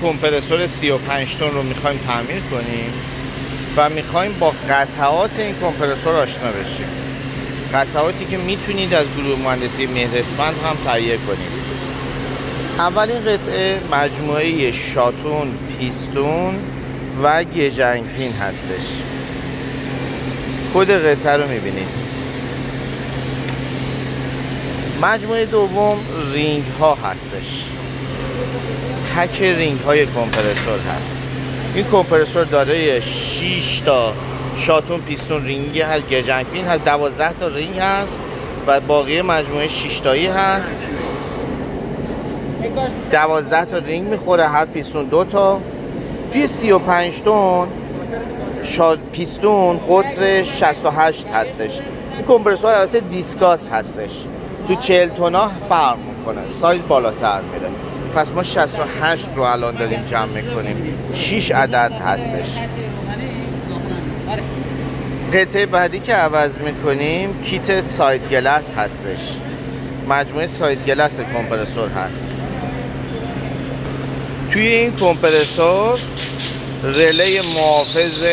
کمپرسور 35 تن رو میخوایم تعمیر کنیم و میخوایم با قطعات این کمپرسور آشنا بشیم. قطعاتی که میتونید از گروه مهندسی مهراسفند هم تهیه کنید. اولین قطعه مجموعه شاتون، پیستون و گژنگ پین هستش. کد قطعه رو میبینید. مجموعه دوم رینگ ها هستش. تک رینگ های کمپرسور هست. این کمپرسور داره 6 تا شاتون، پیستون، رینگی هست، گژنگ پین هست، 12 تا رینگ هست و باقی مجموعه 6 تایی هست. 12 تا رینگ میخوره، هر پیستون 2 تا. توی 35 تن پیستون قطر 68 هستش. این کمپرسور البته دیسکاس هستش. تو 40 تنا فرق میکنه، سایز بالاتر میره. پس ما 68 رو الان داریم جمع میکنیم. 6 عدد هستش. قطعه بعدی که عوض میکنیم کیت ساید گلاس هستش. مجموعه ساید گلاس کمپرسور هست. توی این کمپرسور رله محافظ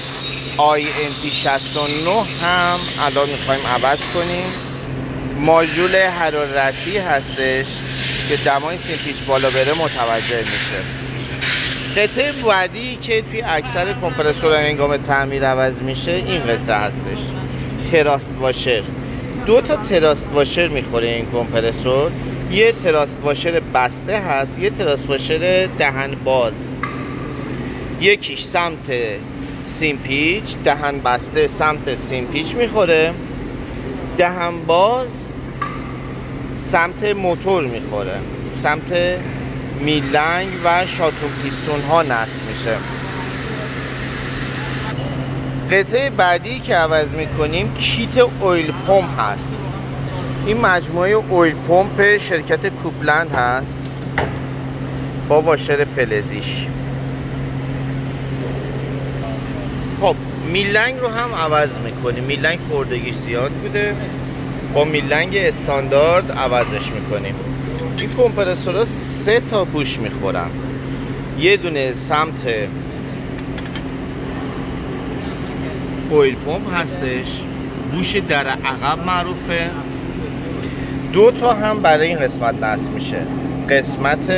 INT69 هم الان میخوایم عوض کنیم. ماژول حرارتی هستش که دمای سیم پیچ بالا بره متوجه میشه. قطعه بعدی که توی اکثر کمپرسور هنگام تعمیر عوض میشه این قطعه هستش. تراست واشر. 2 تا تراست واشر میخوره این کمپرسور. یه تراست واشر بسته هست، یه تراست واشر دهن باز. یکیش سمت سیم پیچ، دهن بسته سمت سیم پیچ میخوره. دهن باز سمت موتور میخوره، سمت میلنگ و شاتون پیستون ها نصب میشه. قطعه بعدی که عوض میکنیم کیت اویل پمپ هست. این مجموعه اویل پمپ شرکت کوپلند هست با واشر فلزیش. خب میلنگ رو هم عوض میکنیم. میلنگ خوردگیش زیاد بوده، با میلنگ استاندارد عوضش میکنیم. این کمپرسورها 3 تا بوش میخورن. یه دونه سمت اویل پمپ هستش، بوش در عقب معروفه. 2 تا هم برای این قسمت نصب میشه. قسمت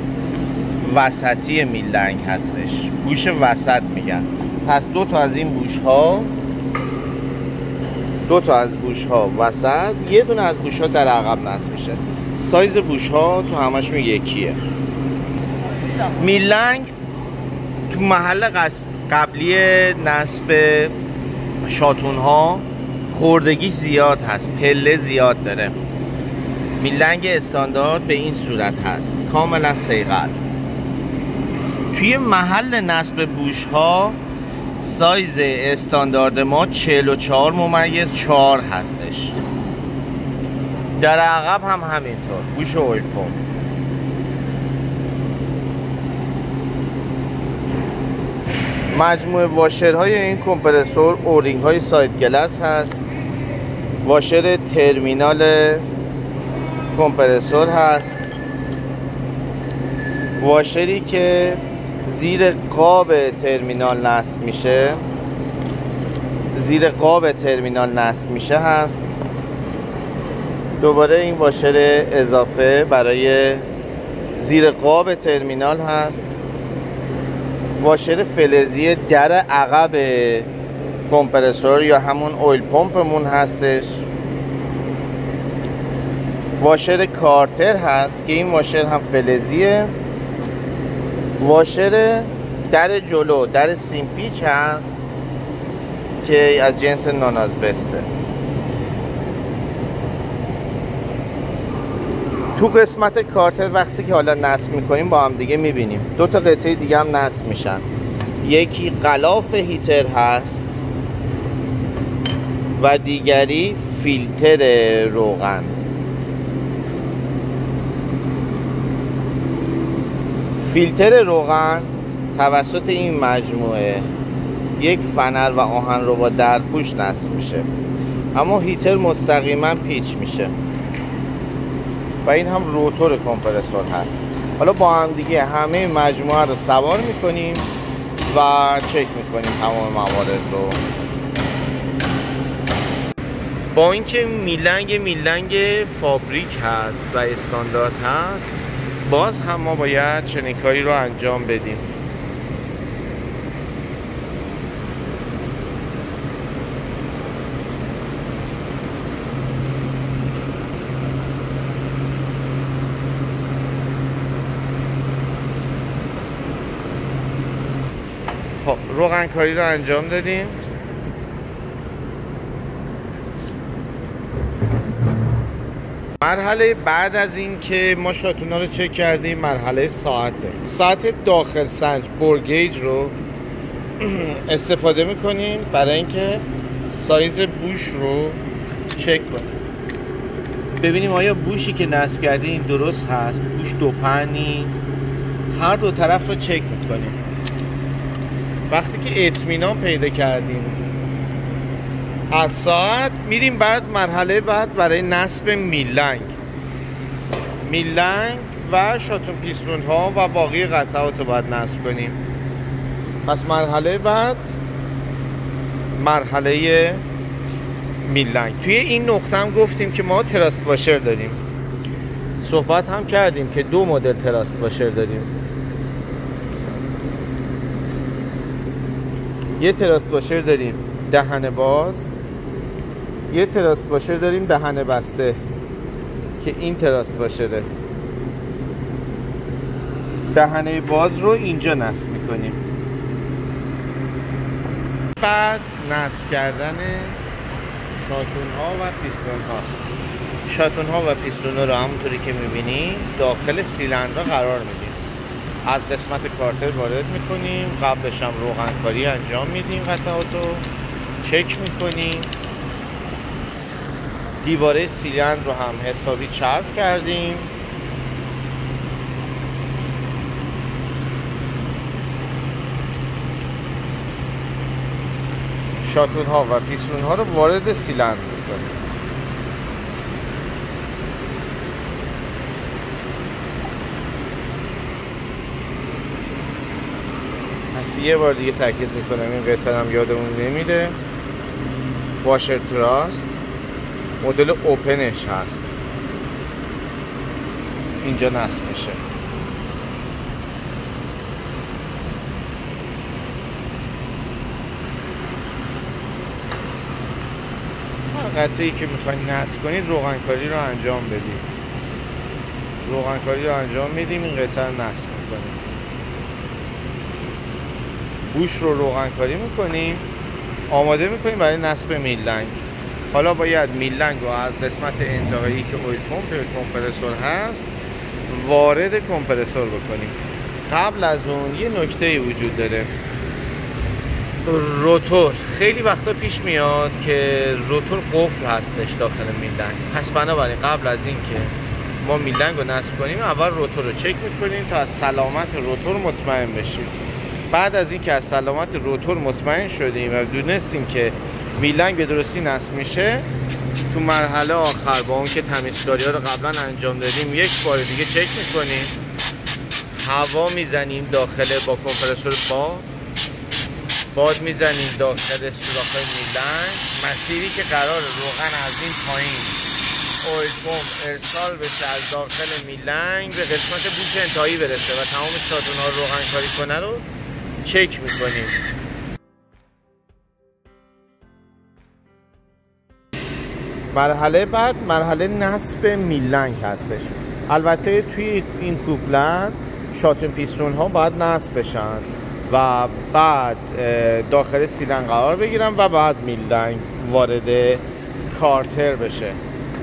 وسطی میلنگ هستش، بوش وسط میگن. پس 2 تا از این بوش ها، 2 تا از بوش ها وسط، یه دونه از بوش ها در عقب نصب میشه. سایز بوش ها تو همشون یکیه. میلنگ تو محل قبلی نصب شاتون ها خوردگیش زیاد هست، پله زیاد داره. میلنگ استاندارد به این صورت هست، کاملا صیقل. توی محل نصب بوش ها سایز استاندارد ما 44/4 هستش. در عقب هم همینطور، بوش اویل پمپ. مجموعه واشرهای این کمپرسور اورینگ های ساید گلاس هست. واشر ترمینال کمپرسور هست، واشری که زیر قاب ترمینال نصب میشه، زیر قاب ترمینال نصب میشه هست. دوباره این واشر اضافه برای زیر قاب ترمینال هست. واشر فلزی در عقب کمپرسور یا همون اویل پمپمون هستش. واشر کارتر هست که این واشر هم فلزیه. واشر در جلو، در سیم پیچ هست که از جنس نانازبسته. تو قسمت کارتر وقتی که حالا نصب میکنیم با هم دیگه میبینیم 2 تا قطعه دیگه هم نصب میشن. یکی غلاف هیتر هست و دیگری فیلتر روغن. فیلتر روغن توسط این مجموعه یک فنر و آهنربا درپوش نصب میشه، اما هیتر مستقیما پیچ میشه و این هم روتور کمپرسور هست. حالا با هم دیگه همه مجموعه رو سوار میکنیم و چک میکنیم تمام موارد رو. با اینکه میلنگ فابریک هست و استاندارد هست، باز هم ما باید چنین کاری رو انجام بدیم. خب روغن کاری رو انجام دادیم. مرحله بعد از این که ما شاتونا رو چک کردیم، مرحله ساعت داخل سنج بورگیج رو استفاده میکنیم برای اینکه سایز بوش رو چک کنیم، ببینیم آیا بوشی که نصب کردیم درست هست، بوش دوپن نیست. هر دو طرف رو چک میکنیم. وقتی که اطمینان پیدا کردیم از ساعت، میریم بعد مرحله بعد برای نصب میلنگ و شاتون پیستون ها و باقی قطعات رو باید نصب کنیم. پس مرحله بعد مرحله میلنگ. توی این نقطه هم گفتیم که ما تراست واشر داریم، صحبت هم کردیم که 2 مدل تراست واشر داریم. یه تراست واشر داریم دهن باز، یه تراست واشر داریم دهن بسته که این تراست واشره. دهنه باز رو اینجا نصب میکنیم. بعد نصب کردن شاتون ها و پیستون هاست. شاتون ها و پیستون ها رو همونطوری که میبینیم داخل سیلندر قرار میدیم. از قسمت کارتر وارد میکنیم، قبلش هم روغن کاری انجام میدیم، قطعات رو چک میکنیم. دیواره سیلندر رو هم حسابی چرب کردیم. شاتون ها و پیستون ها رو وارد سیلندر میکنیم. پس یه بار دیگه تاکید میکنم این قطعه هم یادمون نمیره. واشر تراست مدل اوپنش هست، اینجا نصب میشه. هر قطعه‌ای که میخواین نصب کنید روغن کاری رو انجام بدید. روغن کاری رو انجام میدیم، این قطعه رو نصب میکنیم. بوش رو روغن کاری میکنیم، آماده میکنیم برای نصب میلنگ. حالا باید میلنگ رو از قسمت انتهایی که اویل پمپ کمپرسور هست وارد کمپرسور بکنیم. قبل از اون یه نکته وجود داره، روتور. خیلی وقتا پیش میاد که روتور قفل هستش داخل میلنگ، پس بنابراین قبل از این که ما میلنگ رو نصب کنیم اول روتور رو چک میکنیم تا از سلامت روتور مطمئن بشیم. بعد از این که از سلامت روتور مطمئن شدیم و دونستیم که میلنگ به درستی نصب میشه، تو مرحله آخر با اون که تمیزکاری ها رو قبلا انجام دادیم یک بار دیگه چک میکنیم. هوا میزنیم داخل با کمپرسور باد میزنیم داخل سوراخ‌های میلنگ، مسیری که قرار روغن از این پایین اویل پمپ ارسال بشه از داخل میلنگ به قسمت بوش انتهایی برسه و تمام شاتون ها روغن کاری کنه رو چک میکنیم. مرحله بعد مرحله نصب میلنگ هستش. البته توی این کوپلن شاتون پیستون ها باید نصب بشن و بعد داخل سیلندر قرار بگیرن و بعد میلنگ وارد کارتر بشه.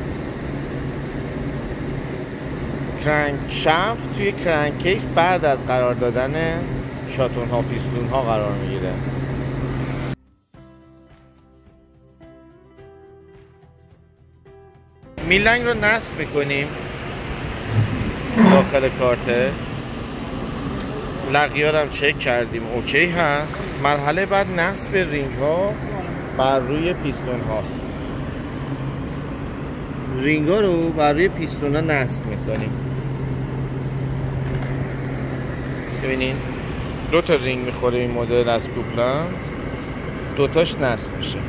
کرانکشافت توی کرانکیس بعد از قرار دادن شاتون ها پیستون ها قرار میگیره. میلنگ رو نصب میکنیم داخل کارتر. لقی‌ها رو هم چک کردیم اوکی هست. مرحله بعد نصب رینگ ها بر روی پیستون هاست. رینگ ها رو بر روی پیستون ها نصب میکنیم. ببینین 2 تا رینگ میخوره این مدل از کوپلنت، 2 تاش نصب میشه.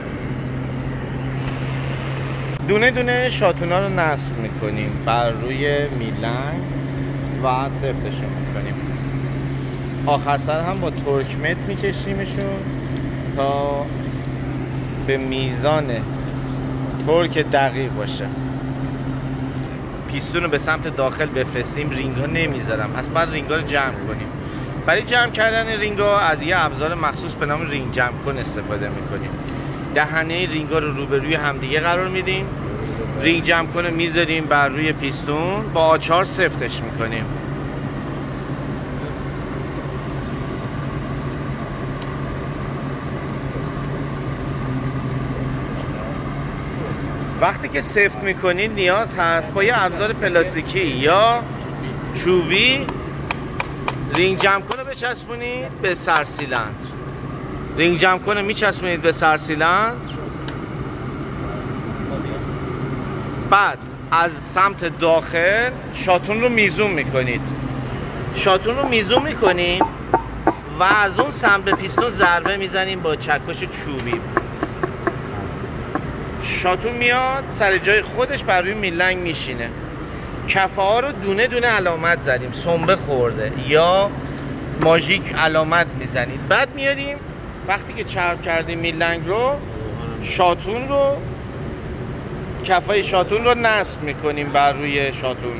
دونه دونه شاتونا رو نصب میکنیم بر روی میلنگ و سفتشون میکنیم. آخر سر هم با ترکمت میکشیمشون تا به میزان ترک دقیق باشه. پیستون رو به سمت داخل بفرستیم، رینگ ها نمیذارم، پس بعد رینگ ها رو جمع کنیم. برای جمع کردن رینگ ها از یه ابزار مخصوص به نام رینگ جمع کن استفاده میکنیم. دهنه رینگ ها رو روبروی همدیگه قرار میدیم، رینگ جمع کن رو میذاریم بر روی پیستون، با آچار سفتش میکنیم. وقتی که سفت میکنید نیاز هست با یه ابزار پلاستیکی یا چوبی رینگ جمع کن رو بچسبونید به سرسیلندر. رینگ جمع کن رو میچسبونید به سرسیلندر، بعد از سمت داخل شاتون رو میزون میکنید. شاتون رو میزون میکنیم و از اون سمت به پیستون ضربه میزنیم با چکش چوبی. شاتون میاد سر جای خودش بر روی میلنگ میشینه. کفه ها رو دونه دونه علامت زدیم، سنبه خورده یا ماژیک علامت میزنید. بعد میاریم وقتی که چرب کردیم میلنگ رو، شاتون رو، کفای شاتون رو نصب میکنیم بر روی شاتون.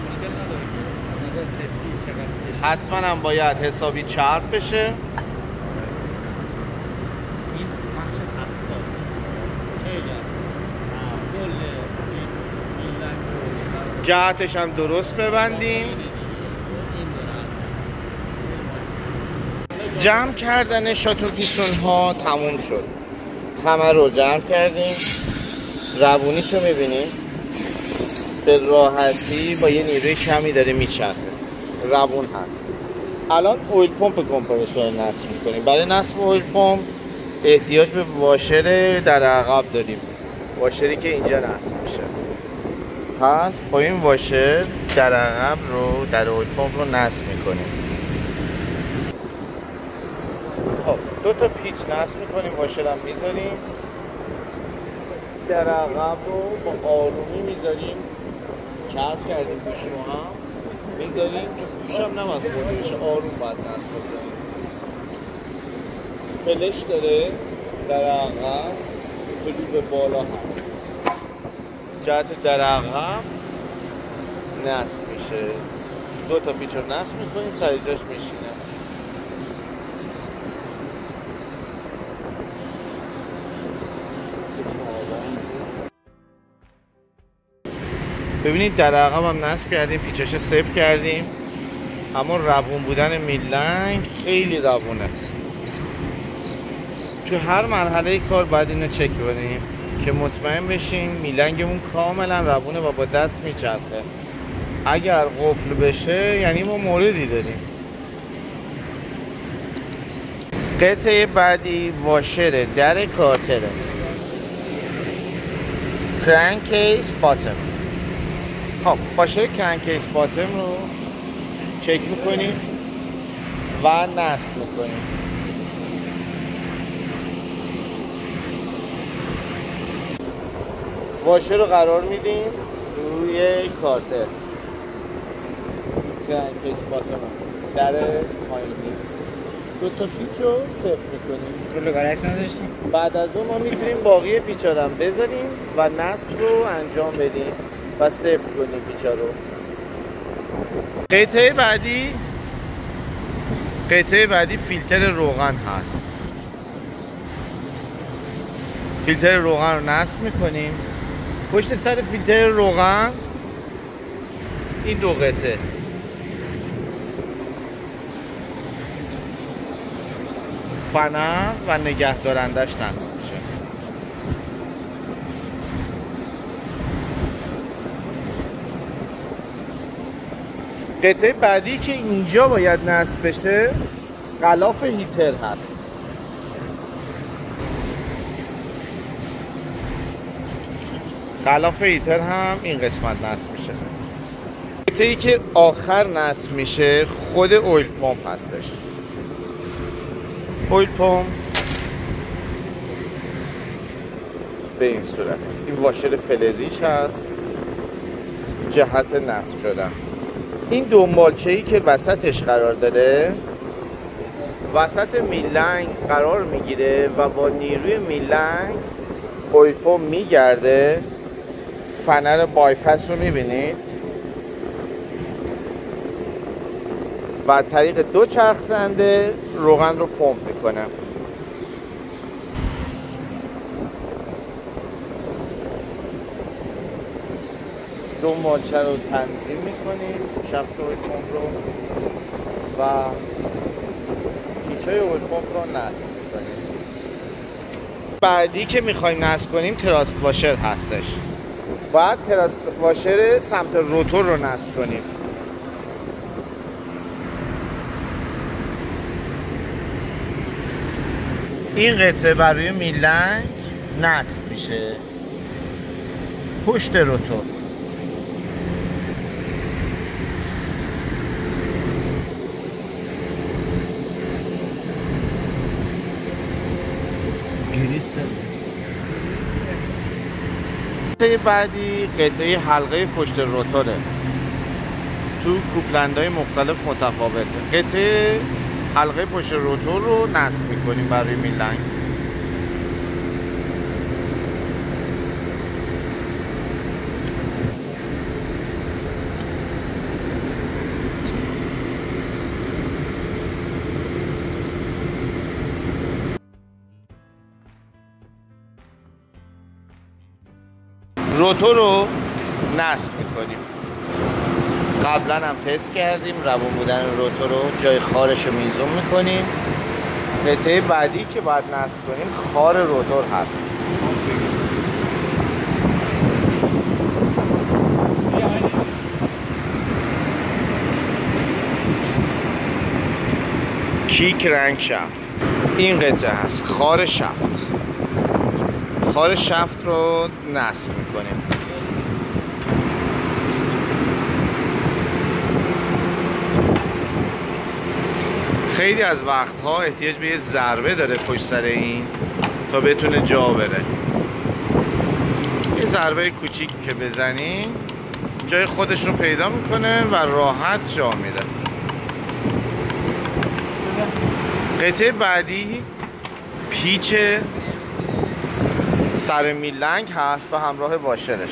حتما هم باید حسابی چرب بشه. جهتش هم درست ببندیم. جمع کردن شاتون پیستون ها تموم شد. همه رو جمع کردیم. روونیشو میبینیم به راحتی با یه نیروی کمی داره میچرخه، روون هست. الان اویل پمپ کمپرسور نصب میکنیم. برای نصب اویل پمپ احتیاج به واشر در عقب داریم، واشری که اینجا نصب میشه. پس با این واشر در عقب رو در اویل پمپ رو نصب میکنیم. خب 2 تا پیچ نصب میکنیم، واشر هم میذاریم، در عقب رو با آرومی میذاریم، چرب کردیم گوش رو هم میذاریم که گوش هم نباید خورده بشه، آروم باید نصب کنیم. فلش داره در عقب تو به بالا هست، جهت در عقب نصب میشه. 2 تا پیچ رو نصب میکنیم، سر جاش میشینه. ببینید در عقب هم نصب کردیم، پیچش صفر کردیم، اما روون بودن میلنگ خیلی روونه. تو هر مرحله کار باید اینو چک کنیم که مطمئن بشیم میلنگمون کاملا روونه و با دست میچرخه. اگر قفل بشه یعنی ما موردی داریم. قطعه بعدی واشر در کارتره، کرنکیس باتم. خب واشر کرنکیس باتم رو چک میکنیم و نصب میکنیم. واشر رو قرار میدیم روی کارتر، کرنکیس باتم در پایینی. 2 تا پیچ رو صفر میکنیم. رول گارش نداشتیم. بعد از اون ما میتونیم باقی پیچا رو هم بذاریم و نصب رو انجام بدیم و سفت کنیم پیچا رو. قطعه بعدی فیلتر روغن هست. فیلتر روغن رو نصب میکنیم. پشت سر فیلتر روغن این 2 قطعه، فنر و نگهدارندش نصب میشه. قطعه بعدی که اینجا باید نصب بشه غلاف هیتر هست. غلاف هیتر هم این قسمت نصب میشه. قطعه‌ای که آخر نصب میشه خود اویل پمپ هستش. اویل پمپ به این صورت است. این واشر فلزیش هست جهت نصب شدن. این دنبالچه‌ای که وسطش قرار داره وسط میلنگ قرار میگیره و با نیروی میلنگ اویل پمپ میگرده. فنر بایپس رو میبینید و از طریق دو چرخ دنده روغن رو پمپ میکنه. دنبالچه رو تنظیم میکنیم، شافت اویل پمپ رو و پیچای اویل پمپ رو نصب میکنیم. بعدی که میخوایم نصب کنیم تراست واشر هستش. باید تراست واشر سمت روتور رو نصب کنیم. این قطعه برای میلنگ نصب میشه پشت روتور. قطعه بعدی قطعه حلقه پشت روتوره. تو کوپلندهای مختلف متفاوته. قطعه حلقه پشت روتور رو نصب میکنیم برای میلنگ. روتور رو نصب میکنیم. قبلا هم تست کردیم روون بودن روتور رو، جای خارش رو میزوم میکنیم. قطعه بعدی که باید نصب کنیم خار روتور هست. کیک رنگ شفت. این قطعه هست خار شفت. خار شفت رو نصب میکنیم. خیلی از وقتها احتیاج به یه ضربه داره پشت سر این تا بتونه جا بره. یه ضربه کوچیک که بزنی جای خودش رو پیدا میکنه و راحت جا میره. قطعه بعدی پیچ سر میلنگ هست به همراه واشرش.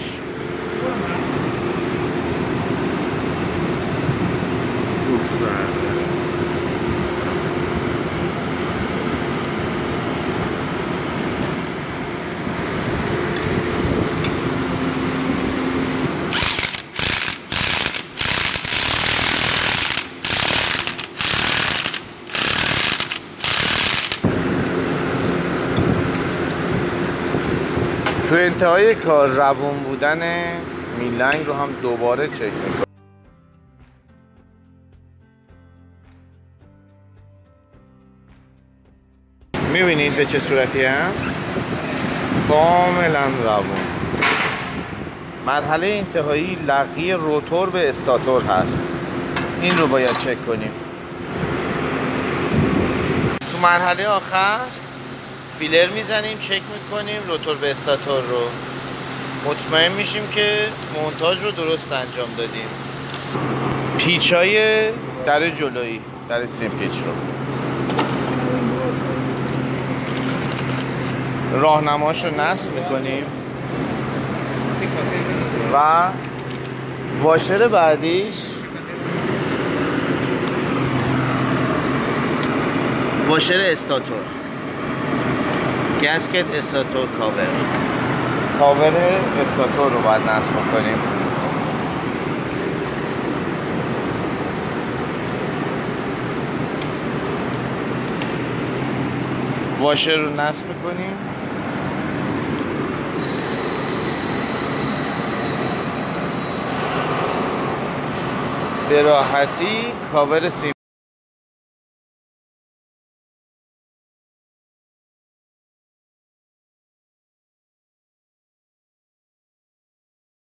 تو انتهای کار روون بودن میلنگ رو هم دوباره چک میکنیم. میبینید به چه صورتی هست؟ کاملا روون. مرحله انتهایی لقی روتور به استاتور هست. این رو باید چک کنیم. تو مرحله آخر فیلر میزنیم، چک میکنیم روتور به استاتور رو. مطمئن میشیم که مونتاژ رو درست انجام دادیم. پیچای در جلویی، در سیم پیچ رو راهنماش رو نصب میکنیم و واشر بعدیش واشر استاتور، گسکت استاتور کاور استاتور رو باید نصب کنیم. واشر رو نصب کنیم. به راحتی کاور سیم